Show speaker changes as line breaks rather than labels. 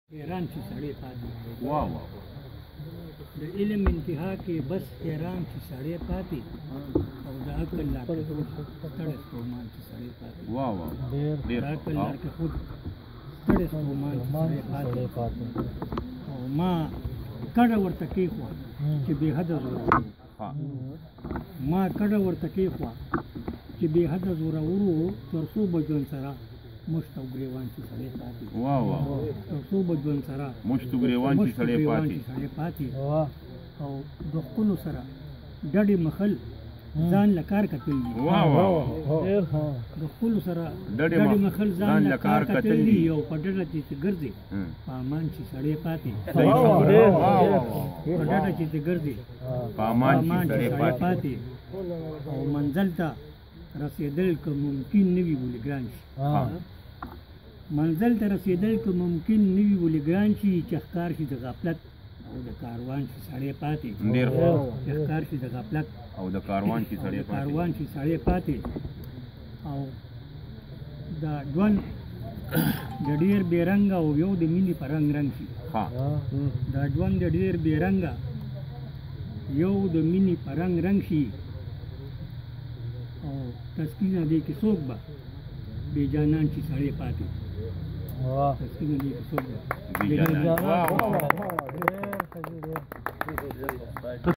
حیران چې سړی پاتې
واو
د علم انتها کې بس حیران چې سړی پاتې او د عقل لار کې خود ستړی ستومان چې سړی پاتې
واو
د عقل لار کې خود ستړی ستومان چې سړی پاتې او ما کډه ورته کېښوه چې بې حده زورور ما کډه ورته کېښوه چې بې حده زورور و تر څو به ژوند سره مشت او ګریوان چې سړی پاتې
واو
تر څو به ژوند سره
مشت او ګریوان چې
سړی پاتې او د خپلو سره ډډې مخل ځان له کار کتل دي د خپلو سره ډډې مخل ځان له کار کتل دي او په ډډه چې ګرځي په امان چې سړی پاتې په ډډه چې ګرځي
په امان چې
سړی پاتې او منزل ته رسېدل که ممکن نه وي ولې ګران شي منزل ته رسېدل که ممکن نه وي ولې ګران شي چې ښکار شي د غفلت او د کاروان چې سړی پاتې چې ښکار شي د غفلت
او د کاروان چې سړی
پاتې او د ژوند د ډېر بې رنګه او یو د مینې په رنګ رنګ شي د ژوند د ډېر بې رنګه یو د مینې په رنګ رنګ شي او تسکینه دی کې څوک به بې جانان چې سړی پاتې تسکینه دی کې څوک به
بې جانان